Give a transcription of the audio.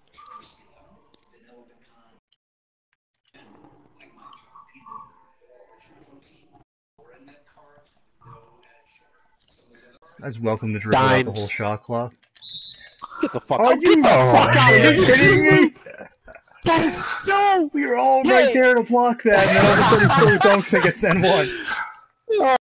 That's welcome to dribble out the whole shot clock. Get the fuck! Are Get the fuck out of here! Are you kidding me? That is so. We were all right there to block that, and then all of a sudden he threw dunks against N1.